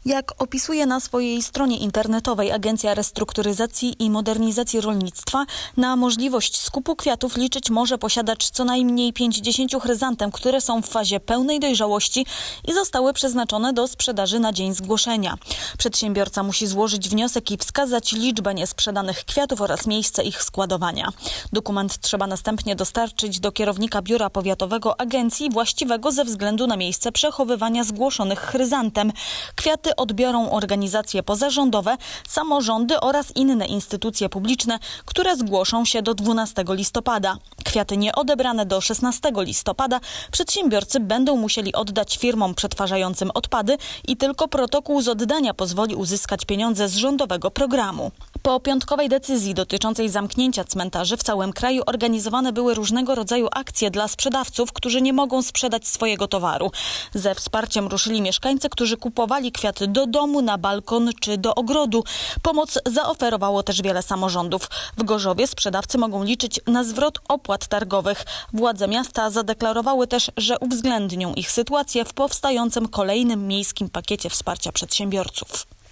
Jak opisuje na swojej stronie internetowej Agencja Restrukturyzacji i Modernizacji Rolnictwa, na możliwość skupu kwiatów liczyć może posiadacz co najmniej 50 chryzantem, które są w fazie pełnej dojrzałości i zostały przeznaczone do sprzedaży na dzień zgłoszenia. Przedsiębiorca musi złożyć wniosek i wskazać liczbę niesprzedanych kwiatów oraz miejsce ich składowania. Dokument trzeba następnie dostarczyć do kierownika biura powiatowego agencji właściwego ze względu na miejsce przechowywania zgłoszonych chryzantem. Kwiaty odbiorą organizacje pozarządowe, samorządy oraz inne instytucje publiczne, które zgłoszą się do 12 listopada. Kwiaty nieodebrane do 16 listopada przedsiębiorcy będą musieli oddać firmom przetwarzającym odpady i tylko protokół z oddania pozwoli uzyskać pieniądze z rządowego programu. Po piątkowej decyzji dotyczącej zamknięcia cmentarzy w całym kraju organizowane były różnego rodzaju akcje dla sprzedawców, którzy nie mogą sprzedać swojego towaru. Ze wsparciem ruszyli mieszkańcy, którzy kupowali kwiaty do domu, na balkon czy do ogrodu. Pomoc zaoferowało też wiele samorządów. W Gorzowie sprzedawcy mogą liczyć na zwrot opłat targowych. Władze miasta zadeklarowały też, że uwzględnią ich sytuację w powstającym kolejnym miejskim pakiecie wsparcia przedsiębiorców.